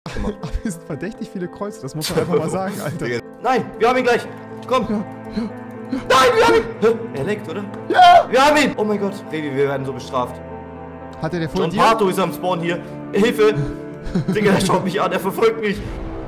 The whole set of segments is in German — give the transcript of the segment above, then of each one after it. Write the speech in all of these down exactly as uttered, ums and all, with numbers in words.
Aber es sind verdächtig viele Kreuze, das muss man einfach mal sagen, Alter. Nein, wir haben ihn gleich. Komm. Ja, ja, ja. Nein, wir haben ihn. Er leckt, oder? Ja. Wir haben ihn. Oh mein Gott, Baby, wir werden so bestraft. Hat er der vor John dir? Pato ist am Spawn hier. Hilfe. Digga, er schaut mich an, er verfolgt mich.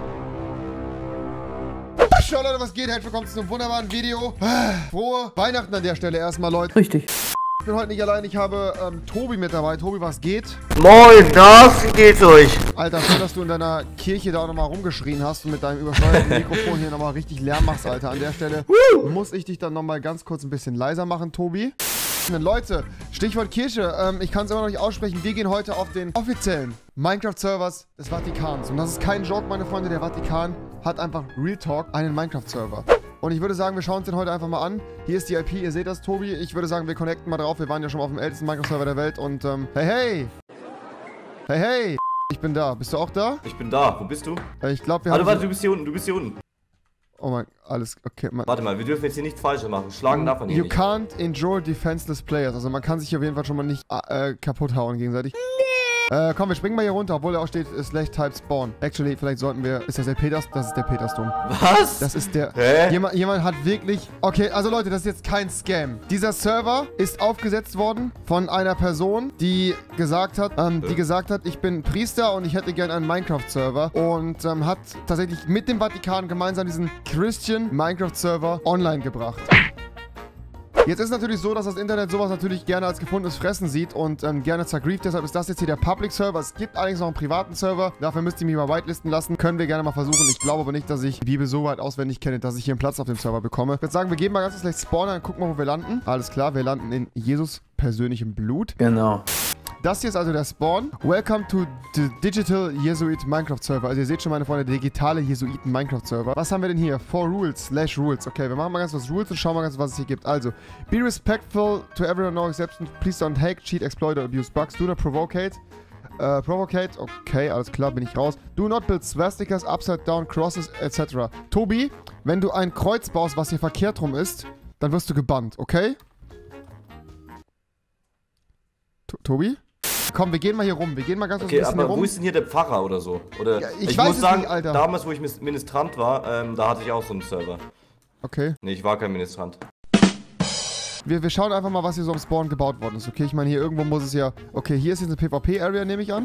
Ciao Leute, was geht? Herzlich willkommen zu einem wunderbaren Video. Frohe Weihnachten an der Stelle erstmal, Leute. Richtig. Ich bin heute nicht allein, ich habe ähm, Tobi mit dabei. Tobi, was geht? Moin, das geht's euch. Alter, schön, dass du in deiner Kirche da auch nochmal rumgeschrien hast und mit deinem übersteuerten Mikrofon hier nochmal richtig Lärm machst, Alter. An der Stelle muss ich dich dann nochmal ganz kurz ein bisschen leiser machen, Tobi. Leute, Stichwort Kirche, ähm, ich kann es immer noch nicht aussprechen. Wir gehen heute auf den offiziellen Minecraft-Servers des Vatikans. Und das ist kein Joke, meine Freunde. Der Vatikan hat einfach Real Talk einen Minecraft-Server. Und ich würde sagen, wir schauen uns den heute einfach mal an. Hier ist die I P, ihr seht das, Tobi. Ich würde sagen, wir connecten mal drauf. Wir waren ja schon mal auf dem ältesten Minecraft-Server der Welt. Und, ähm, hey, hey! Hey, hey! Ich bin da. Bist du auch da? Ich bin da. Wo bist du? Äh, ich glaube, wir warte, haben... Warte, du bist hier unten. Du bist hier unten. Oh mein... Alles... Okay, man... Warte mal, wir dürfen jetzt hier nichts Falsches machen. Schlagen darf man hier You nicht. can't enjoy defenseless players. Also man kann sich auf jeden Fall schon mal nicht äh, kaputt hauen gegenseitig. Äh, komm, wir springen mal hier runter, obwohl da auch steht, slash type spawn. Actually, vielleicht sollten wir... Ist das der Peters? Das ist der Petersdom. Was? Das ist der... Hä? Jemand, jemand hat wirklich... Okay, also Leute, das ist jetzt kein Scam. Dieser Server ist aufgesetzt worden von einer Person, die gesagt hat, ähm, die gesagt hat, ich bin Priester und ich hätte gerne einen Minecraft-Server. Und ähm, hat tatsächlich mit dem Vatikan gemeinsam diesen Christian Minecraft-Server online gebracht. Jetzt ist natürlich so, dass das Internet sowas natürlich gerne als gefundenes Fressen sieht und ähm, gerne zergrieft. Deshalb ist das jetzt hier der Public Server. Es gibt allerdings noch einen privaten Server. Dafür müsst ihr mich mal whitelisten lassen. Können wir gerne mal versuchen. Ich glaube aber nicht, dass ich die Bibel so weit auswendig kenne, dass ich hier einen Platz auf dem Server bekomme. Ich würde sagen, wir gehen mal ganz kurz gleich spawnen und gucken mal, wo wir landen. Alles klar, wir landen in Jesus persönlichem Blut. Genau. Das hier ist also der Spawn. Welcome to the Digital Jesuit Minecraft Server. Also ihr seht schon, meine Freunde, digitale Jesuiten Minecraft Server. Was haben wir denn hier? For Rules, slash Rules. Okay, wir machen mal ganz was Rules und schauen mal ganz, was es hier gibt. Also, be respectful to everyone, no exceptions. Please don't hack, cheat, exploit or abuse bugs. Do not provocate. Uh, provocate, okay, alles klar, bin ich raus. Do not build swastikas, upside down, crosses, et cetera. Tobi, wenn du ein Kreuz baust, was hier verkehrt rum ist, dann wirst du gebannt, okay? To Tobi? Komm, wir gehen mal hier rum. Wir gehen mal ganz kurz okay, ein bisschen aber hier rum. Wo ist denn hier der Pfarrer oder so? Oder Ja, ich ich weiß muss es sagen, nicht, Alter. damals, wo ich Ministrant war, ähm, da hatte ich auch so einen Server. Okay. Nee, ich war kein Ministrant. Wir, wir schauen einfach mal, was hier so am Spawn gebaut worden ist. Okay, ich meine, hier irgendwo muss es ja... Okay, hier ist jetzt eine PvP-Area, nehme ich an.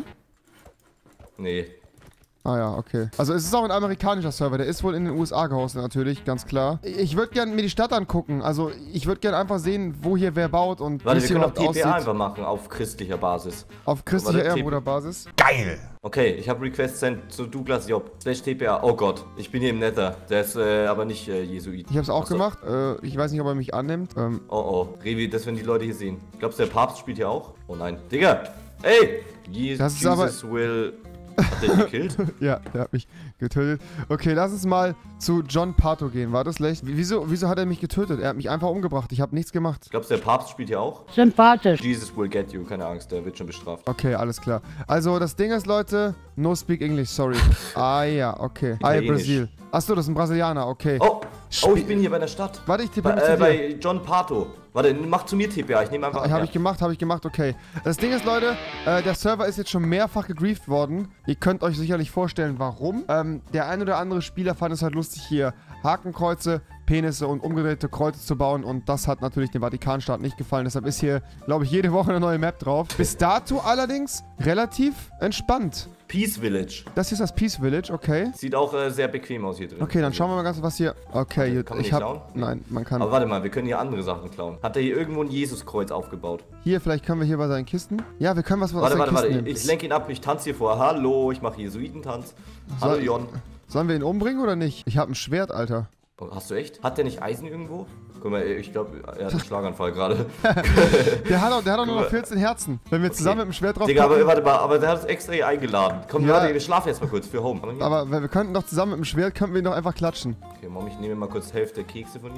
Nee. Ah ja, okay. Also es ist auch ein amerikanischer Server. Der ist wohl in den U S A gehostet natürlich, ganz klar. Ich würde gerne mir die Stadt angucken. Also ich würde gerne einfach sehen, wo hier wer baut und Warte, wie es wir hier können auch überhaupt T P A aussieht. einfach machen, auf christlicher Basis. Auf christlicher Warte, Ehrenbruderbasis. Geil! Okay, ich habe Request sent zu Douglas Job. Slash T P A. Oh Gott, ich bin hier im Nether. Der ist äh, aber nicht äh, Jesuit. Ich habe es auch Achso. gemacht. Äh, ich weiß nicht, ob er mich annimmt. Ähm, Oh oh. Revi, das werden die Leute hier sehen. Glaubst du, der Papst spielt hier auch? Oh nein. Digga! Ey! Je Das ist Jesus will... Hat der dich gekillt? ja, der hat mich getötet. Okay, lass uns mal zu John Pato gehen. War das schlecht? Wieso, wieso hat er mich getötet? Er hat mich einfach umgebracht. Ich habe nichts gemacht. Glaubst du, der Papst spielt hier auch? Sympathisch. Jesus will get you. Keine Angst, der wird schon bestraft. Okay, alles klar. Also, das Ding ist, Leute, no speak English, sorry. Ah ja, okay. Ah, Italienisch. Brasil. Achso, das ist ein Brasilianer, okay. Oh! Oh, ich bin hier bei der Stadt. Warte, ich tippe Bei, mit zu äh, dir. bei John Pato. Warte, mach zu mir T P A. Ich nehme einfach an. Habe Ja. ich gemacht, habe ich gemacht, okay. Das Ding ist, Leute, äh, der Server ist jetzt schon mehrfach gegrieft worden. Ihr könnt euch sicherlich vorstellen, warum. Ähm, der ein oder andere Spieler fand es halt lustig, hier Hakenkreuze, Penisse und umgedrehte Kreuze zu bauen. Und das hat natürlich dem Vatikanstaat nicht gefallen. Deshalb ist hier, glaube ich, jede Woche eine neue Map drauf. Bis dato allerdings relativ entspannt. Peace Village. Das hier ist das Peace Village, okay. Sieht auch äh, sehr bequem aus hier drin. Okay, dann schauen wir mal ganz, was hier... Okay, Warte, kann man ich nicht hab... klauen? Nein, man kann... Aber warte mal, wir können hier andere Sachen klauen. Hat er hier irgendwo ein Jesuskreuz aufgebaut? Hier, vielleicht können wir hier bei seinen Kisten... Ja, wir können was, was Warte, aus warte, seinen warte. Kisten Ich, nehmen. ich lenke ihn ab. Ich tanze hier vor. Hallo, ich mache Jesuitentanz. Hallo, Soll- Jon. Sollen wir ihn umbringen oder nicht? Ich habe ein Schwert, Alter. Oh, hast du echt? Hat der nicht Eisen irgendwo? Guck mal, ich glaube, er hat einen Schlaganfall gerade. Der hat auch, der hat auch nur noch vierzehn Herzen. Wenn wir zusammen mit dem Schwert drauf Digga, aber packen- warte mal, aber der hat uns extra hier eingeladen. Komm, Ja. warte, wir schlafen jetzt mal kurz für Home. Aber wir, wir könnten doch zusammen mit dem Schwert, könnten wir ihn doch einfach klatschen. Okay, Mom, ich nehme mal kurz die Hälfte der Kekse von ihm.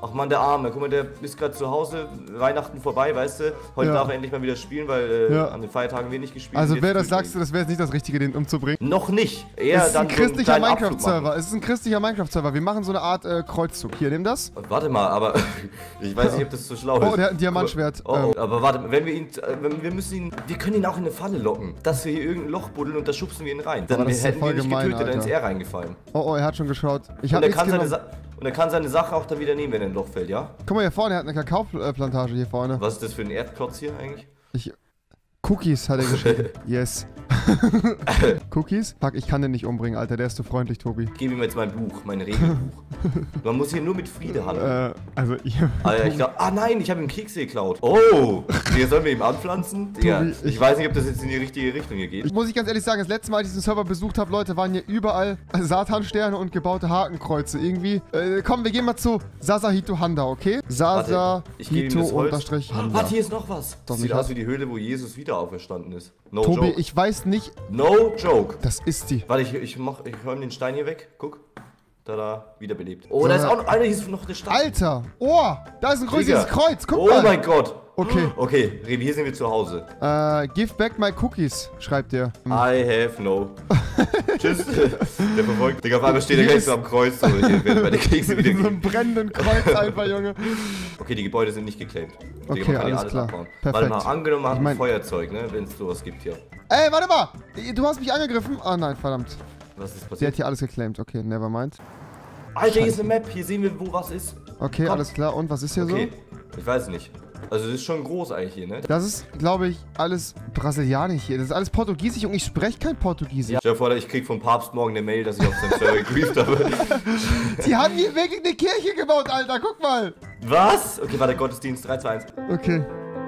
Ach man, der Arme. Guck mal, der ist gerade zu Hause. Weihnachten vorbei, weißt du? Heute Ja. darf er endlich mal wieder spielen, weil äh, Ja. an den Feiertagen wenig gespielt Also wird. wer das sagst du, das wäre jetzt nicht das Richtige, den umzubringen. Noch nicht. Eher Es ist dann ein so einen christlicher kleinen Abflug Minecraft-Server. machen. Es ist ein christlicher Minecraft-Server. Wir machen so eine Art äh, Kreuzzug. Hier, nimm das. Warte mal, aber ich weiß nicht, ob das so schlau ist. Oh, der hat ein Diamantschwert. Oh, oh. Ähm. Aber warte, wenn wir ihn, äh, wenn wir müssen ihn, wir können ihn auch in eine Falle locken, dass wir hier irgendein Loch buddeln und da schubsen wir ihn rein. Dann Aber das ist ja hätten voll wir ihn nicht gemein, getötet, dann ist Alter. er reingefallen. Oh, oh, er hat schon geschaut. Ich Und hab er, nichts kann seine genommen. Sa und er kann seine Sache auch dann wieder nehmen, wenn er in ein Loch fällt, ja? Guck mal hier vorne, er hat eine Kakaoplantage hier vorne. Was ist das für ein Erdklotz hier eigentlich? Ich, Cookies hat er geschrieben. Yes. Cookies? Fuck, ich kann den nicht umbringen, Alter. Der ist zu freundlich, Tobi. Ich gebe ihm jetzt mein Buch, mein Regelbuch. Man muss hier nur mit Friede handeln. Äh, also ich... Alter, ich glaub, ah nein, ich habe ihm Kekse geklaut. Oh, hier sollen wir ihm anpflanzen? Digga, Tobi, ich, ich- weiß nicht, ob das jetzt in die richtige Richtung hier geht. Muss ich ganz ehrlich sagen, das letzte Mal, als ich diesen Server besucht habe, Leute, waren hier überall Satansterne und gebaute Hakenkreuze. Irgendwie. Äh, komm, wir gehen mal zu Sasahito Handa, okay? Warte, ich gebe ihm Sasahito das Holz. unterstrich Handa. Warte, hier ist noch was. Doch Sieht nicht aus was. wie die Höhle, wo Jesus wieder auferstanden ist. No Tobi, joke. ich weiß nicht... No joke. Das ist die. Warte, ich, ich, mach, ich räume den Stein hier weg. Guck. Da, da, wiederbelebt. Oh, da ist auch noch einer, hier ist noch eine Stadt. Alter! Oh! Da ist ein größeres Digga. Kreuz! Guck Oh mal! mein Gott. Okay. Okay, Revi, hier sind wir zu Hause. Äh, give back my cookies, schreibt er. I have no. Tschüss. Der verfolgt. Digga, auf einmal steht er Hier gleich ist- so am Kreuz. So, hier werden meine Kekse wieder In so gegeben. einem brennenden Kreuz einfach, Junge. Okay, die Gebäude sind nicht geclaimed. Digga, Okay, man kann hier alles klar. abbauen. Perfekt. Warte mal, angenommen, man hat Ich mein- ein Feuerzeug, ne? Wenn es sowas gibt hier. Ey, warte mal! Du hast mich angegriffen. Ah nein, verdammt. Was ist Der passiert? hat hier alles geclaimed. Okay, never mind. Alter, hier ist eine Map. Hier sehen wir, wo was ist. Okay, Komm. alles klar. Und was ist hier Okay, so? ich weiß nicht. Also, das ist schon groß eigentlich hier, ne? Das ist, glaube ich, alles brasilianisch hier. Das ist alles portugiesisch und ich spreche kein Portugiesisch. Ja. Stell dir vor, ich krieg vom Papst morgen eine Mail, dass ich auf seinem Server gegrieft habe. Die haben hier wirklich eine Kirche gebaut, Alter. Guck mal. Was? Okay, warte, Gottesdienst drei, zwei, eins. Okay,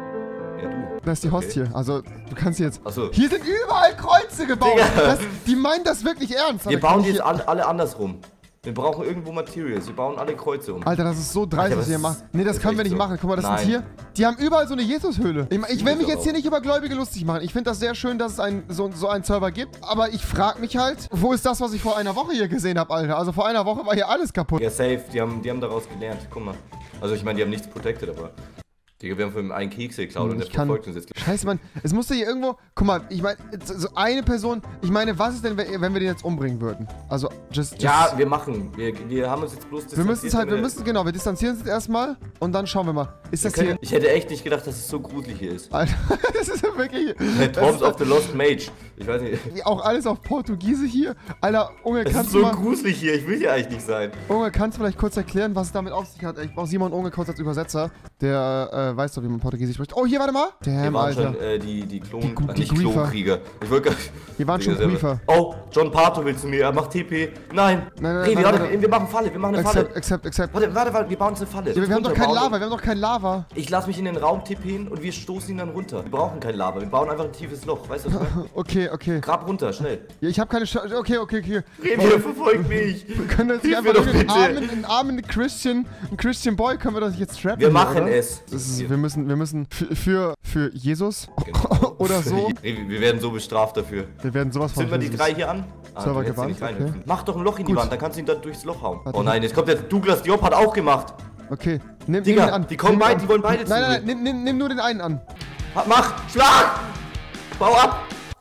Ja, du. da ist die Host Okay. hier. Also, du kannst jetzt... Achso. Hier sind überall Kreuze gebaut. Digga. Das, die meinen das wirklich ernst. Wir Alter. Kann bauen ich die jetzt hier- alle, alle andersrum. Wir brauchen irgendwo Materials. Wir bauen alle Kreuze um. Alter, das ist so dreistig, Alter, was ihr das macht. ist- Nee, das ist können wir echt nicht so. machen. Guck mal, das Nein. sind hier... Die haben überall so eine Jesushöhle. Ich, ich will mich das jetzt auch. hier nicht über Gläubige lustig machen. Ich finde das sehr schön, dass es ein, so, so einen Server gibt. Aber ich frage mich halt, wo ist das, was ich vor einer Woche hier gesehen habe, Alter? Also vor einer Woche war hier alles kaputt. Ja, safe. Die haben, die haben daraus gelernt. Guck mal. Also, ich meine, die haben nichts protected, aber. Digga, wir haben von ihm einen Keks geklaut und der Ich kann... verfolgt uns jetzt. Scheiße, Mann. Es musste hier irgendwo... Guck mal, ich meine, so eine Person... Ich meine, was ist denn, wenn wenn wir den jetzt umbringen würden? Also, just... just Ja, wir machen. Wir, wir haben uns jetzt bloß wir müssen es halt... Wir distanziert, müssen... Genau, wir distanzieren uns jetzt erstmal. Und dann schauen wir mal. Ist wir das hier... können, Ich hätte echt nicht gedacht, dass es so gruselig hier ist. Alter, das ist ja wirklich... Hey, das Tombs ist of the Lost Mage. Ich weiß nicht. auch alles auf Portugiesisch hier. Alter, Unge, Es ist kannst so du mal... gruselig hier. Ich will hier eigentlich nicht sein. Unge, kannst du vielleicht kurz erklären, was es damit auf sich hat? Ich brauche Simon Unge kurz als Übersetzer. Der äh, weiß doch, wie man Portugiesisch spricht. Oh, hier, warte mal. Hier Damn, waren Alter. schon äh, die, die Klon... Die Gu- äh, die nicht Griefer. Klonkrieger. Ich wollte gar Hier waren schon Digga, Griefer. Oh, John Pato will zu mir. Er macht T P. Nein. Nein, nein, Revi, nein, warte, nein. wir machen Falle. Wir machen eine Falle. Accept, accept, accept. Warte, warte, warte. Wir bauen uns eine Falle. Ja, wir haben doch Runter, kein bauen- Lava, wir haben doch kein Lava. Ich lasse mich in den Raum tippen und wir stoßen ihn dann runter. Wir brauchen kein Lava. Wir bauen einfach ein tiefes Loch. Weißt du, was ich meine? Okay, okay. Grab runter, schnell. Ja, ich habe keine Sch Okay, okay, okay. Revi, er verfolgt mich. Wir können jetzt nicht Hilf mir einfach doch einen bitte. armen, einen armen Christian, einen Christian Boy, können wir doch nicht jetzt trappen. Wir hier, machen oder? es. Das ist, wir müssen, wir müssen für, für, für Jesus oder so. Revi, wir werden so bestraft dafür. Wir werden sowas von Sind wir die Jesus. drei hier an? Ah, Server du hättest hier gebannt, nicht reinhüpfen. okay. Mach doch ein Loch in die Gut. Wand, dann kannst du ihn da durchs Loch hauen. Warte. Oh nein, jetzt kommt der Douglas Diop, hat auch gemacht. Okay, nimm, Digga, nimm ihn an. die kommen Nimm ihn beide, an. die wollen beide zu Nein, nein, mir. nein, nimm, nimm, nimm nur den einen an. Ha- Mach! Schlag! Bau ab!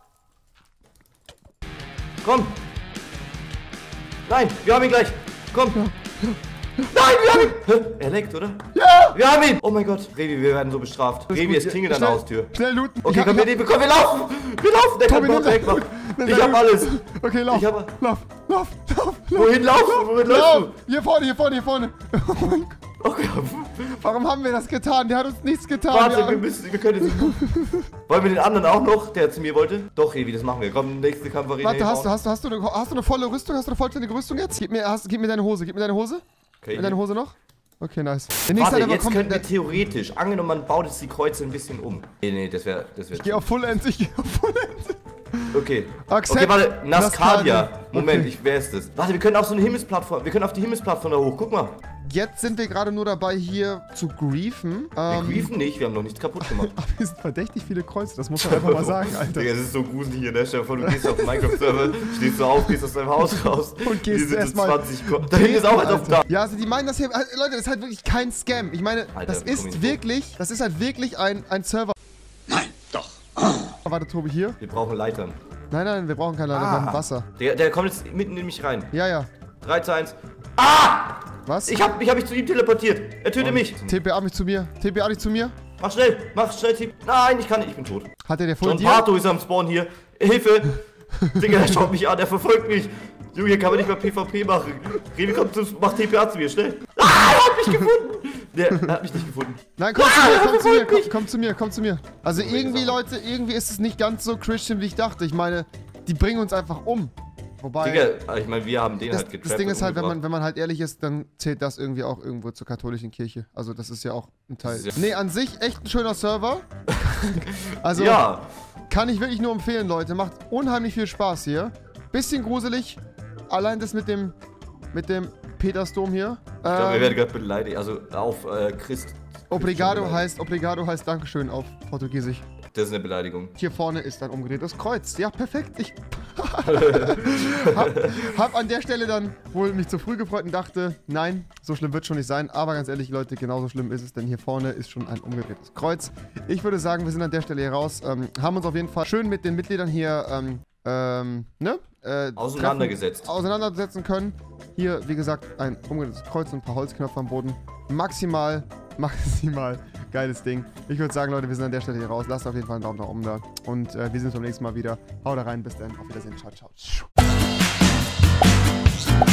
Komm! Nein, wir haben ihn gleich! Komm! Nein, wir haben ihn! Hä? Er leckt, oder? Ja! Wir haben ihn! Oh mein Gott! Revi, wir werden so bestraft. Ist Revi, gut. es klingelt an Schnell- der Haustür. Schnell looten. Okay, Ich komm, hab- wir, wir, komm, wir laufen! Wir laufen! Der kann Tobi, Bock nimm- wegmachen! nimm- Ich nimm- hab alles! Okay, lauf. Ich hab- Lauf, lauf, lauf, lauf. Wohin laufen? Wohin Lauf! läufst Hier vorne, hier vorne, hier vorne. Oh mein Gott. du? Okay. Warum haben wir das getan? Der hat uns nichts getan. Warte, Wir- wir müssen, wir können jetzt nicht. Wollen wir den anderen auch noch, der zu mir wollte? Doch, Revi, das machen wir. Komm, nächste Kampfarena. Warte, hier hast du, raus. hast, du, hast, du eine, hast du eine volle Rüstung? Hast du eine vollständige Rüstung jetzt? Gib mir, hast, gib mir deine Hose. Gib mir deine Hose. Okay, Deine Hose noch? Okay, nice. Der nächste Warte, hat aber jetzt kommt- könnten wir der- theoretisch, angenommen man baut jetzt die Kreuze ein bisschen um. Nee, nee, das wäre, das wäre. Ich geh auf Fullends, ich geh auf Fullends. Okay. Accept Okay, warte, Nascadia. Nascadia. Moment, Okay. ich, wer ist das? Warte, wir können auf so eine Himmelsplattform, wir können auf die Himmelsplattform da hoch, guck mal. jetzt sind wir gerade nur dabei, hier zu griefen. Wir Ähm, griefen nicht, wir haben noch nichts kaputt gemacht. aber hier sind verdächtig viele Kreuze, das muss man einfach mal sagen, Alter. Digga, es ist so gruselig hier, ne? Stell dir vor, du gehst auf den Minecraft-Server, stehst so auf, gehst aus deinem Haus raus. Und gehst hier sind erstmal. zwanzig Ko- Da hinten ist auch eins auf dem Dach. Ja, also die meinen das hier. Leute, das ist halt wirklich kein Scam. Ich meine, Alter, das komm ist ich wirklich, das ist halt wirklich ein, ein Server. Nein, doch. Warte, Tobi, hier. Wir brauchen Leitern. Nein, nein, wir brauchen keine Leiter, wir haben Wasser. Der, der kommt jetzt mitten in mich rein. Ja, ja. drei, zwei, eins. Ah! Was? Ich hab, ich hab mich zu ihm teleportiert. Er tötet mich. T P A mich zu mir. T P A dich zu mir. Mach schnell, mach schnell, Team. Nein, ich kann nicht, ich bin tot. Hat er der vor John dir? Pato ist am Spawn hier. Hilfe! Digga, der schaut mich an, der verfolgt mich. Junge, hier kann man nicht mal PvP machen. Revi, komm, zum, mach T P A zu mir, schnell. Ah, er hat mich gefunden. Der er hat mich nicht gefunden. Nein, komm Ah, zu mir, er komm zu mir, verfolgt komm, mich. komm zu mir, komm zu mir. Also irgendwie, Leute, irgendwie ist es nicht ganz so Christian, wie ich dachte. Ich meine, die bringen uns einfach um. Wobei, Digga, ich meine, wir haben den das, halt getrappt. das Ding ist halt, wenn man, umgebracht. wenn man halt ehrlich ist, dann zählt das irgendwie auch irgendwo zur katholischen Kirche. Also das ist ja auch ein Teil. Das ist ja- Nee, an sich echt ein schöner Server. Also Ja, kann ich wirklich nur empfehlen, Leute. Macht unheimlich viel Spaß hier. Bisschen gruselig. Allein das mit dem, mit dem Petersdom hier. ich glaube, wir Ähm, werden gerade beleidigt. Also auf äh, Christ. Obrigado Christian heißt, Obrigado heißt Dankeschön auf Portugiesisch. beleidigt. Das ist eine Beleidigung. Hier vorne ist ein umgedrehtes Kreuz. Ja, perfekt. Ich hab, hab an der Stelle dann wohl mich zu früh gefreut und dachte, nein, so schlimm wird schon nicht sein. Aber ganz ehrlich, Leute, genauso schlimm ist es, denn hier vorne ist schon ein umgedrehtes Kreuz. Ich würde sagen, wir sind an der Stelle hier raus. Ähm, haben uns auf jeden Fall schön mit den Mitgliedern hier, ähm, ähm, ne? Äh, Auseinandergesetzt. treffen, auseinandersetzen können. Hier, wie gesagt, ein umgedrehtes Kreuz und ein paar Holzknöpfe am Boden. Maximal, maximal geiles Ding. Ich würde sagen, Leute, wir sind an der Stelle hier raus. Lasst auf jeden Fall einen Daumen nach oben da. Und äh, wir sehen uns beim nächsten Mal wieder. Haut da rein, bis dann. Auf Wiedersehen. Ciao, ciao.